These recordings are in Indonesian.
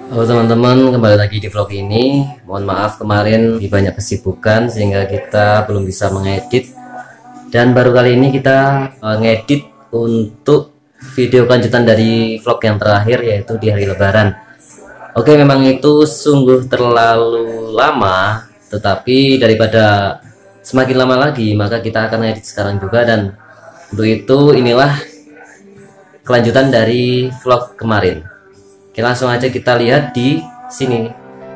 Halo teman-teman, kembali lagi di vlog ini. Mohon maaf kemarin di banyak kesibukan sehingga kita belum bisa mengedit. Dan baru kali ini kita ngedit untuk video kelanjutan dari vlog yang terakhir, yaitu di hari Lebaran. Oke, memang itu sungguh terlalu lama, tetapi daripada semakin lama lagi, maka kita akan ngedit sekarang juga. Dan untuk itu inilah kelanjutan dari vlog kemarin. Oke, langsung aja kita lihat di sini.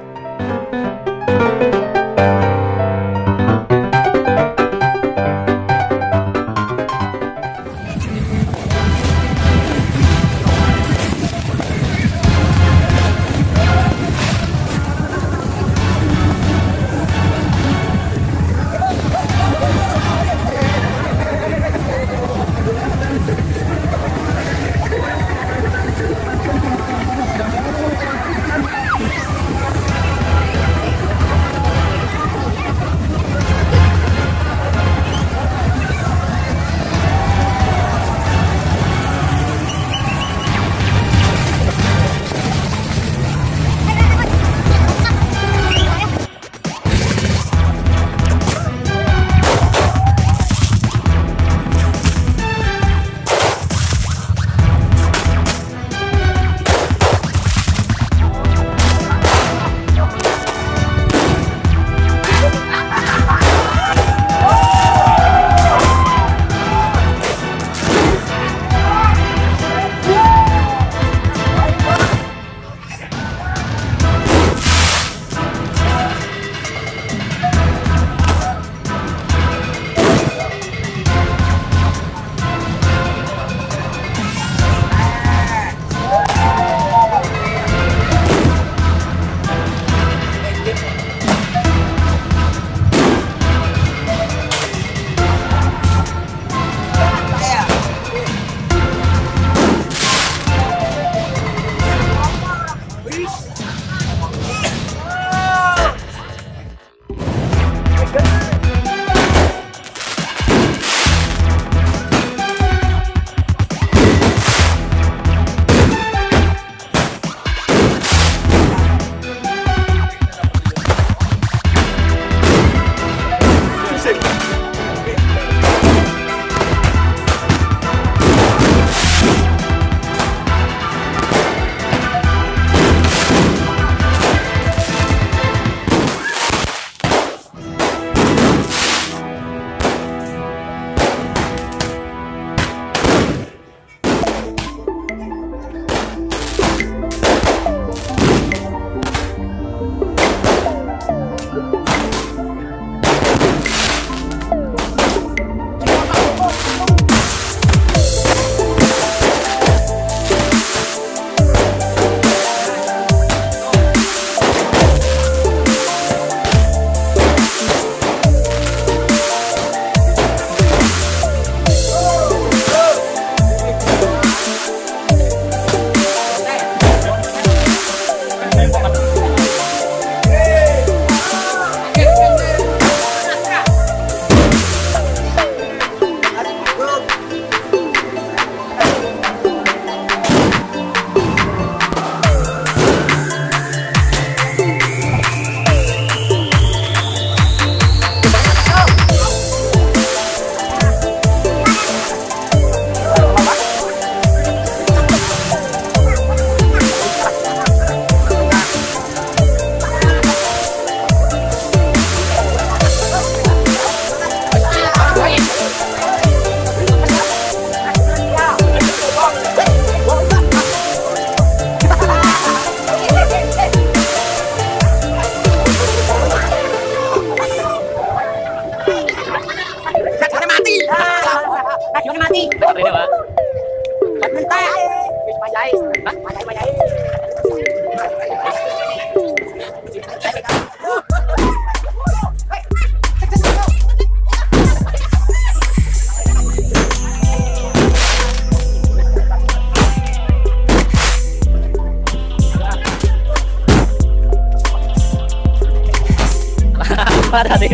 Hati-hati.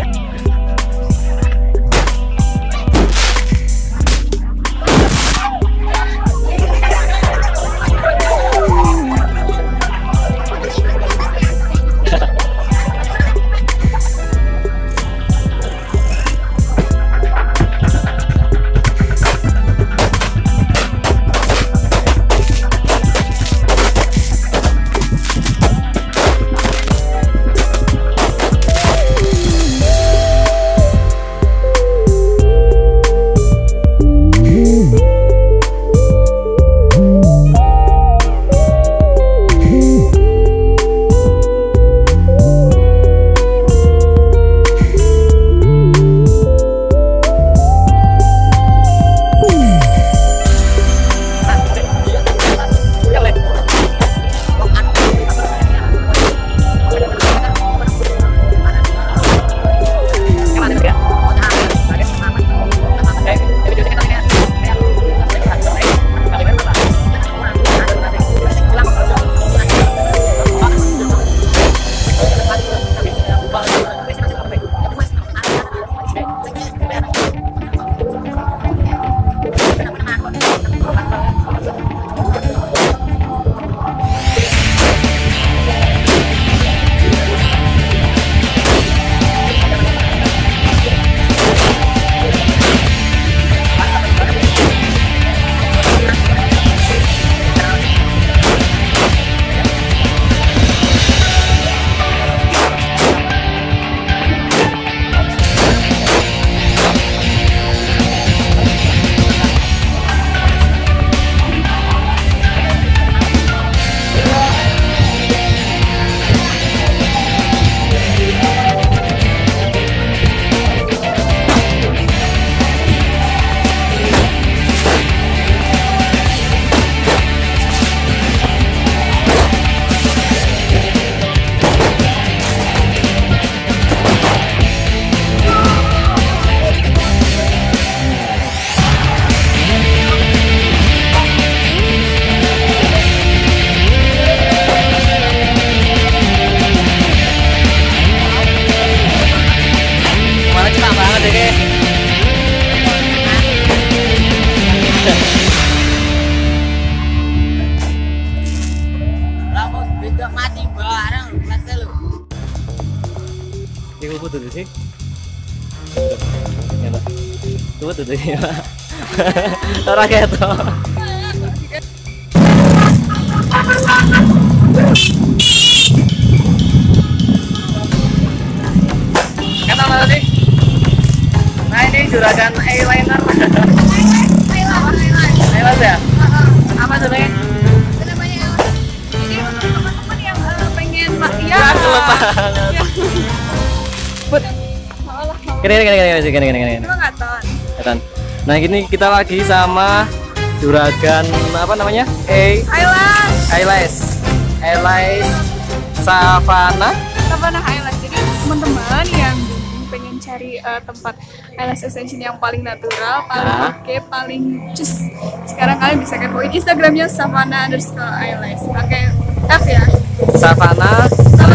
Iku putu sih. Iku putu sih. Ora ketok. Kata mana sih? Nah ini juragan eyeliner. Eyeliner ya? Apa tuh nih? Namanya jadi teman-teman yang pengen ya Gini. nggak Nah gini kita lagi sama juragan apa namanya? Eyelash Savana. Highlight. Jadi teman-teman yang pengen cari tempat eyelash extension yang paling natural, paling oke, paling cus. Sekarang kalian bisa kepoin Instagramnya savana_eyelash pakai F ya. Savana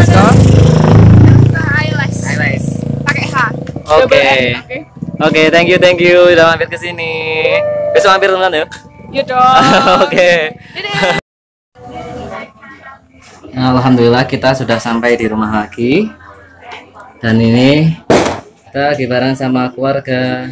eyelash pakai H. Oke, thank you udah mampir ke sini. Besok mampir teman ya. Ya dong. Oke. Nah, alhamdulillah kita sudah sampai di rumah lagi. Dan ini kita lagi bareng sama keluarga.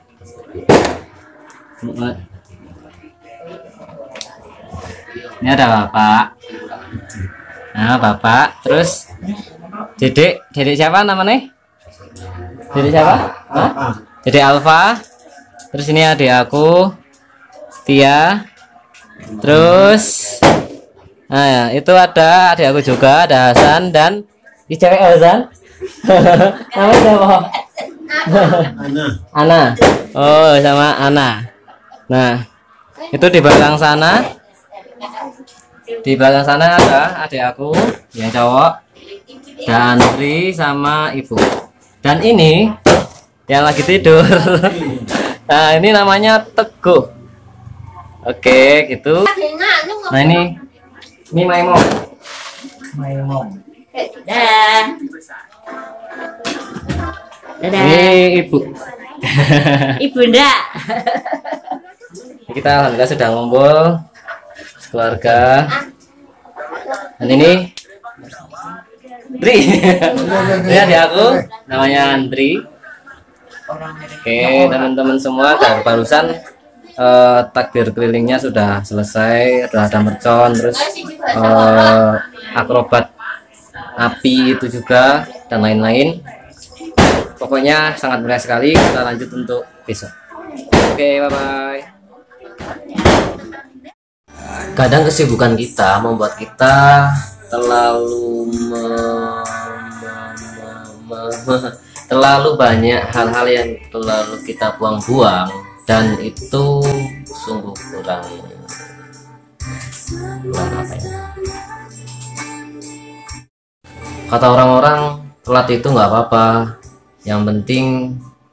Ini ada bapak. Nah, bapak, terus Dedek siapa namanya? Dedek siapa? Hah? Dedek Alfa. Terus ini adik aku, Tia. Terus nah ya, itu ada adik aku juga, ada Hasan dan di cewek Hasan. Namanya siapa? Ana. Oh, sama Ana. Nah, itu di belakang sana. Di belakang sana ada adik aku yang cowok, dan Andri sama ibu. Dan ini yang lagi tidur. Nah, ini namanya Teguh. Oke, gitu. Nah, ini Maimong. Ini ibu. Ibu ndak. Kita alhamdulillah sudah ngumpul keluarga. Dan ini Andri. Ini adik aku namanya Andri. Oke, teman-teman semua, dan barusan takbir kelilingnya sudah selesai, ada mercon, terus akrobat api itu juga, dan lain-lain. Pokoknya sangat meriah sekali. Kita lanjut untuk besok. Oke, bye-bye. Kadang kesibukan kita membuat kita terlalu terlalu banyak hal-hal yang terlalu kita buang-buang, dan itu sungguh kurang apa ya? Kata orang-orang, telat itu nggak apa-apa, yang penting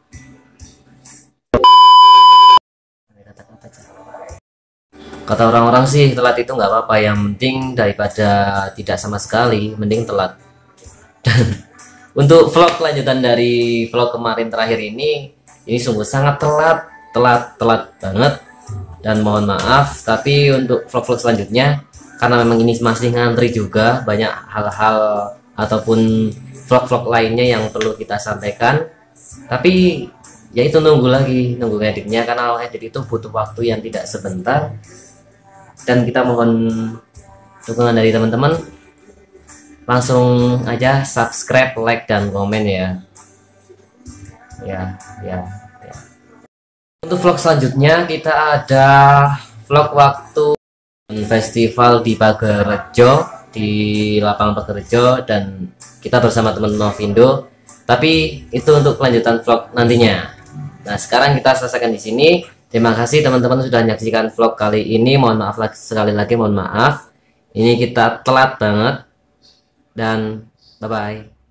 kata orang-orang sih telat itu nggak apa-apa, yang penting daripada tidak sama sekali, mending telat. Dan untuk vlog lanjutan dari vlog kemarin terakhir ini sungguh sangat telat banget, dan mohon maaf. Tapi untuk vlog-vlog selanjutnya, karena memang ini masih ngantri juga, banyak hal-hal ataupun vlog-vlog lainnya yang perlu kita sampaikan. Tapi ya itu nunggu editnya, karena edit itu butuh waktu yang tidak sebentar, dan kita mohon dukungan dari teman-teman. Langsung aja subscribe, like, dan komen ya. Untuk vlog selanjutnya kita ada vlog waktu festival di Pagerjo, di lapangan Pagerjo, dan kita bersama teman Novindo. Tapi itu untuk kelanjutan vlog nantinya. Nah, sekarang kita selesaikan di sini. Terima kasih teman-teman sudah menyaksikan vlog kali ini. Mohon maaf sekali lagi, mohon maaf. Ini kita telat banget. Dan bye-bye.